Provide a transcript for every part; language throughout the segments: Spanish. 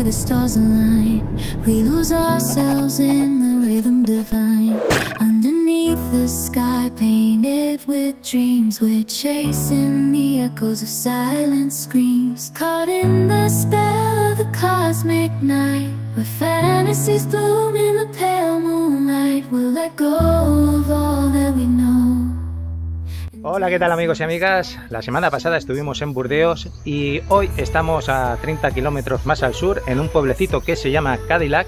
the stars align. We lose ourselves in the rhythm divine. Underneath the sky painted with dreams, we're chasing the echoes of silent screams. Caught in the spell of the cosmic night, where fantasies bloom in the pale moonlight. We'll let go of all that we know. Hola, ¿qué tal amigos y amigas? La semana pasada estuvimos en Burdeos y hoy estamos a 30 kilómetros más al sur en un pueblecito que se llama Cadillac.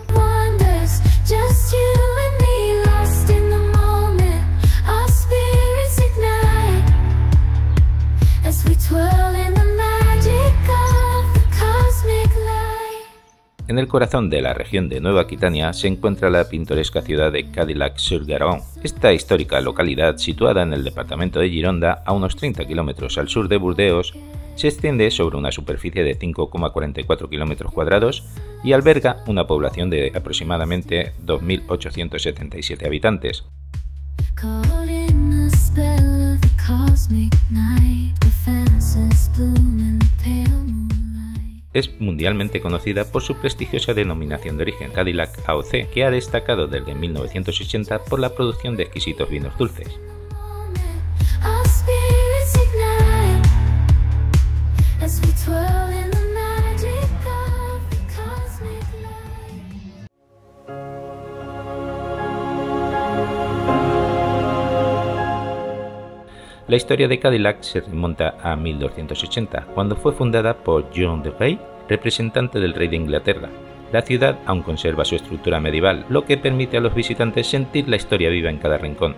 En el corazón de la región de Nueva Aquitania se encuentra la pintoresca ciudad de Cadillac-sur-Garonne. Esta histórica localidad, situada en el departamento de Gironda, a unos 30 kilómetros al sur de Burdeos, se extiende sobre una superficie de 5,44 kilómetros cuadrados y alberga una población de aproximadamente 2.877 habitantes. Es mundialmente conocida por su prestigiosa denominación de origen, Cadillac AOC, que ha destacado desde 1980 por la producción de exquisitos vinos dulces. La historia de Cadillac se remonta a 1280, cuando fue fundada por John de Rey, representante del rey de Inglaterra. La ciudad aún conserva su estructura medieval, lo que permite a los visitantes sentir la historia viva en cada rincón.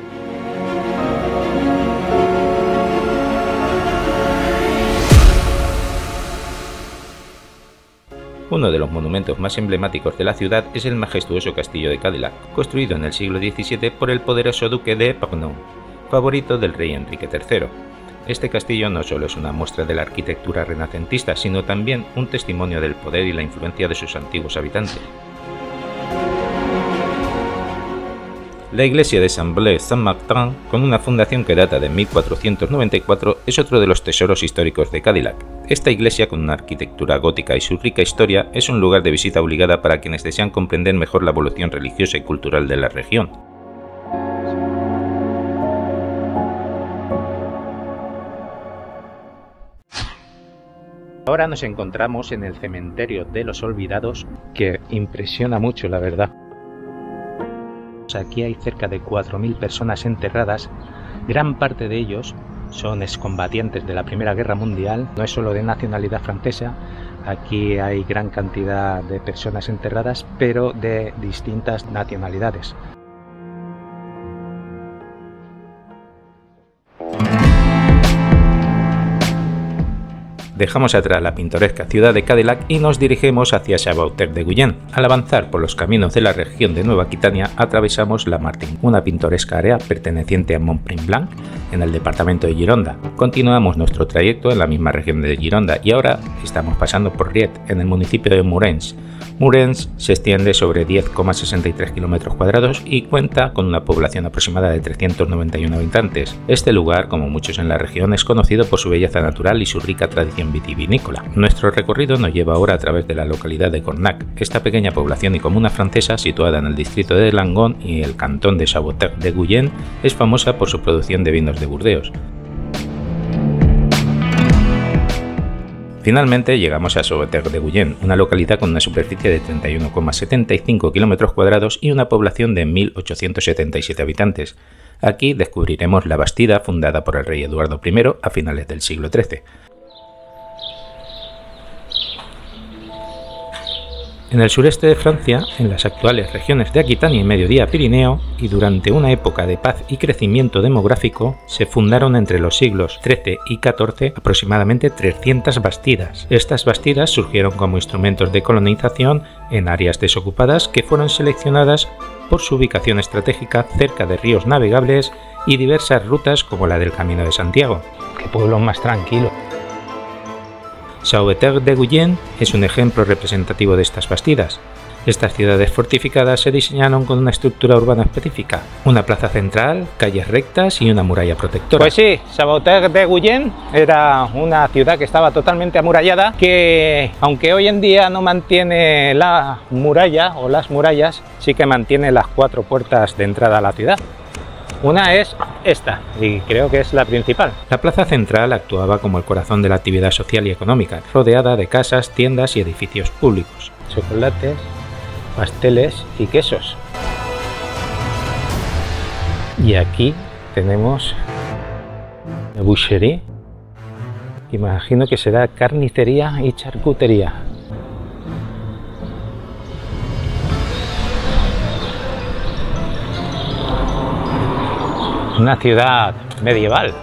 Uno de los monumentos más emblemáticos de la ciudad es el majestuoso castillo de Cadillac, construido en el siglo XVII por el poderoso duque de Pagnon, favorito del rey Enrique III. Este castillo no solo es una muestra de la arquitectura renacentista, sino también un testimonio del poder y la influencia de sus antiguos habitantes. La iglesia de Saint-Blaise-Saint-Martin, con una fundación que data de 1494, es otro de los tesoros históricos de Cadillac. Esta iglesia, con una arquitectura gótica y su rica historia, es un lugar de visita obligada para quienes desean comprender mejor la evolución religiosa y cultural de la región. Ahora nos encontramos en el cementerio de los olvidados, que impresiona mucho, la verdad. Aquí hay cerca de 4.000 personas enterradas, gran parte de ellos son excombatientes de la Primera Guerra Mundial, no es solo de nacionalidad francesa, aquí hay gran cantidad de personas enterradas, pero de distintas nacionalidades. Dejamos atrás la pintoresca ciudad de Cadillac y nos dirigimos hacia Châteauterre-de-Guyenne. Al avanzar por los caminos de la región de Nueva Aquitania, atravesamos la Martin, una pintoresca área perteneciente a Montprin-Blanc, en el departamento de Gironda. Continuamos nuestro trayecto en la misma región de Gironda y ahora estamos pasando por Riet, en el municipio de Mourens. Mourens se extiende sobre 10,63 kilómetros cuadrados y cuenta con una población aproximada de 391 habitantes. Este lugar, como muchos en la región, es conocido por su belleza natural y su rica tradición vitivinícola. Nuestro recorrido nos lleva ahora a través de la localidad de Cornac, esta pequeña población y comuna francesa situada en el distrito de Langon y el cantón de Châteauterre-de-Guyenne, es famosa por su producción de vinos de Burdeos. Finalmente llegamos a Châteauterre-de-Guyenne, una localidad con una superficie de 31,75 kilómetros cuadrados y una población de 1.877 habitantes. Aquí descubriremos la Bastida, fundada por el rey Eduardo I a finales del siglo XIII. En el sureste de Francia, en las actuales regiones de Aquitania y Mediodía Pirineo, y durante una época de paz y crecimiento demográfico, se fundaron entre los siglos XIII y XIV aproximadamente 300 bastidas. Estas bastidas surgieron como instrumentos de colonización en áreas desocupadas que fueron seleccionadas por su ubicación estratégica cerca de ríos navegables y diversas rutas como la del Camino de Santiago. ¡Qué pueblo más tranquilo! Châteauterre-de-Guyenne es un ejemplo representativo de estas bastidas. Estas ciudades fortificadas se diseñaron con una estructura urbana específica, una plaza central, calles rectas y una muralla protectora. Pues sí, Saboteur-de-Guyenne era una ciudad que estaba totalmente amurallada, que aunque hoy en día no mantiene la muralla o las murallas, sí que mantiene las 4 puertas de entrada a la ciudad. Una es esta, y creo que es la principal. La plaza central actuaba como el corazón de la actividad social y económica, rodeada de casas, tiendas y edificios públicos. Chocolates, pasteles y quesos. Y aquí tenemos la boucherie. Imagino que será carnicería y charcutería. Una ciudad medieval.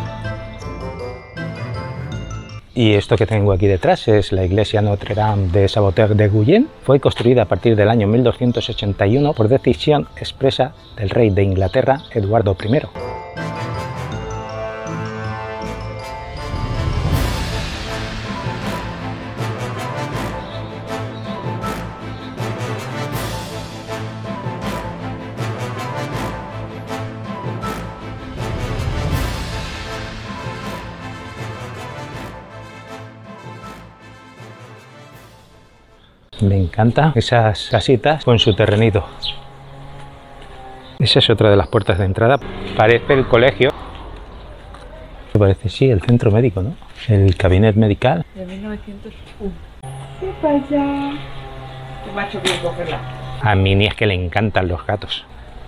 Y esto que tengo aquí detrás es la iglesia Notre Dame de Saboteur-de-Guyenne. Fue construida a partir del año 1281 por decisión expresa del rey de Inglaterra, Eduardo I. Me encantan esas casitas con su terrenito. Esa es otra de las puertas de entrada. Parece el colegio. Me parece, sí, el centro médico, ¿no? El cabinet medical. De 1901. ¿Qué pasa? Qué macho que cogerla. A Minnie es que le encantan los gatos.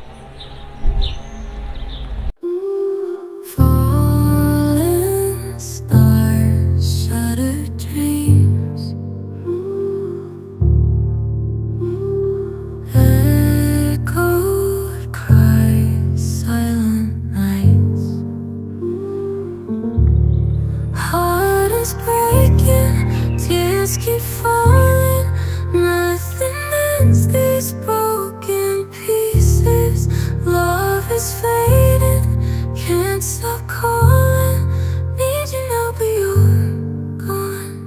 Keep falling, nothing ends these broken pieces. Love is fading, can't stop calling. Need you now, but you're gone.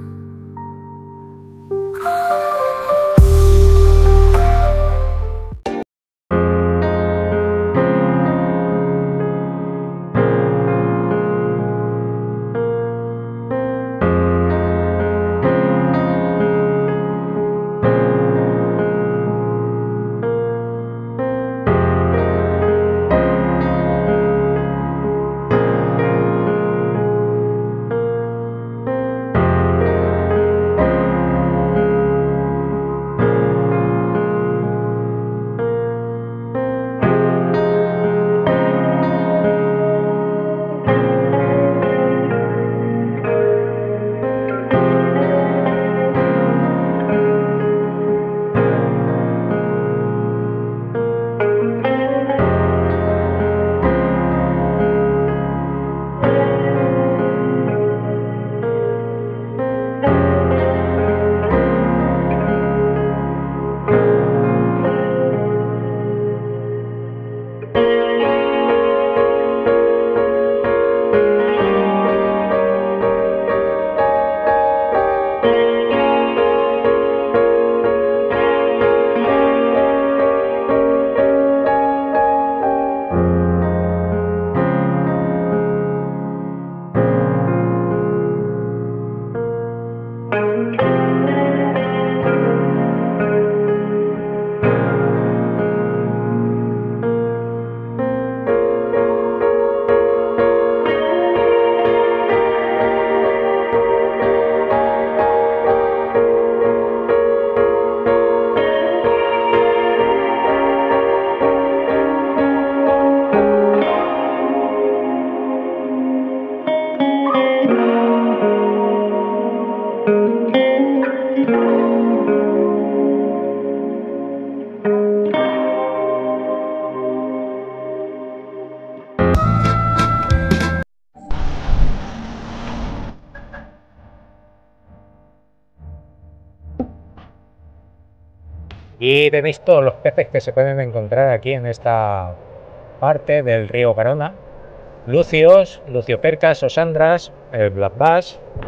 Y tenéis todos los peces que se pueden encontrar aquí en esta parte del río Garona. Lucios, luciopercas, osandras, el black bass,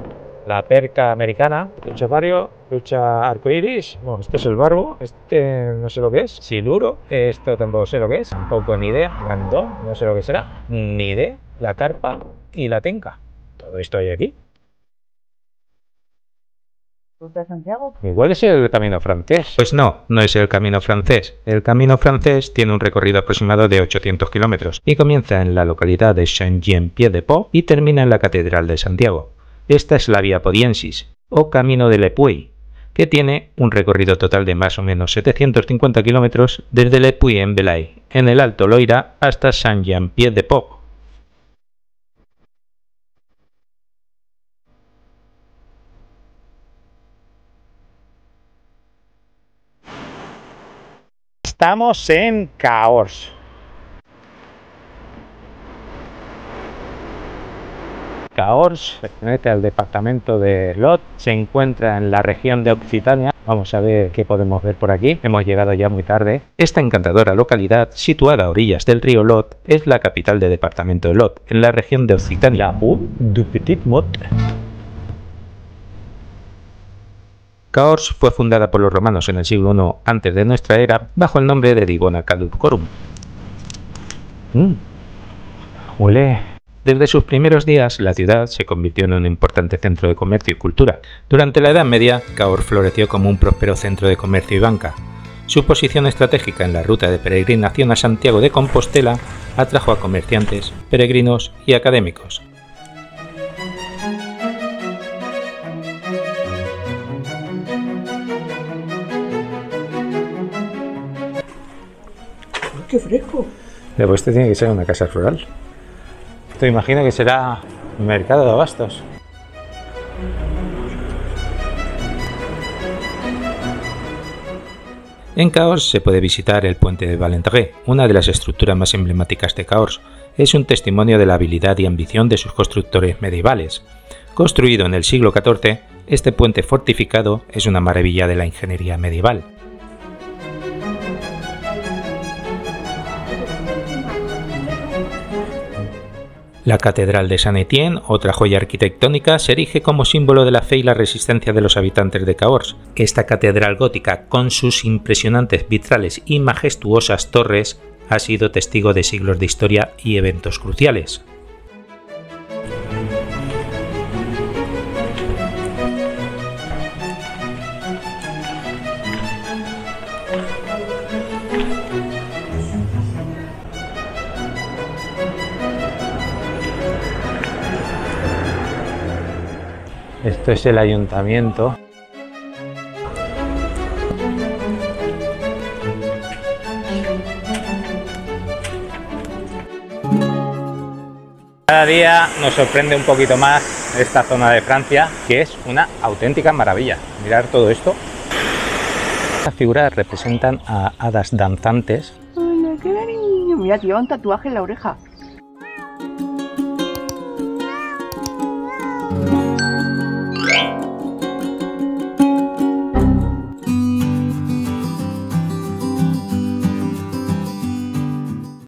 La perca americana, lucha vario, lucha arcoiris. Bueno, este es el barbo, este no sé lo que es. Siluro, esto tampoco sé lo que es, tampoco ni idea. Gandón, no sé lo que será, ni idea. La carpa y la tenca. Todo esto hay aquí. ¿Ruta de Santiago? Igual es el camino francés. Pues no, no es el camino francés. El camino francés tiene un recorrido aproximado de 800 kilómetros y comienza en la localidad de Saint-Jean-Pied-de-Port y termina en la Catedral de Santiago. Esta es la Vía Podiensis, o Camino de Le Puy, que tiene un recorrido total de más o menos 750 kilómetros desde Le Puy en Velay, en el Alto Loira, hasta Saint-Jean-Pied-de-Port. Estamos en Cahors. Cahors pertenece al departamento de Lot, se encuentra en la región de Occitania. Vamos a ver qué podemos ver por aquí. Hemos llegado ya muy tarde. Esta encantadora localidad, situada a orillas del río Lot, es la capital del departamento de Lot, en la región de Occitania. La Haute du Petit Mot. Cahors fue fundada por los romanos en el siglo I antes de nuestra era bajo el nombre de Divona Caducorum. Huele. Desde sus primeros días, la ciudad se convirtió en un importante centro de comercio y cultura. Durante la Edad Media, Cahors floreció como un próspero centro de comercio y banca. Su posición estratégica en la ruta de peregrinación a Santiago de Compostela atrajo a comerciantes, peregrinos y académicos. ¡Qué fresco! Luego este tiene que ser una casa rural. Esto imagino que será un mercado de abastos. En Cahors se puede visitar el puente de Valentré, una de las estructuras más emblemáticas de Cahors. Es un testimonio de la habilidad y ambición de sus constructores medievales. Construido en el siglo XIV, este puente fortificado es una maravilla de la ingeniería medieval. La Catedral de Saint-Étienne, otra joya arquitectónica, se erige como símbolo de la fe y la resistencia de los habitantes de Cahors. Esta catedral gótica, con sus impresionantes vitrales y majestuosas torres, ha sido testigo de siglos de historia y eventos cruciales. Esto es el ayuntamiento. Cada día nos sorprende un poquito más esta zona de Francia, que es una auténtica maravilla. Mirar todo esto. Estas figuras representan a hadas danzantes. ¡Hola, qué cariño! Mira, te lleva un tatuaje en la oreja.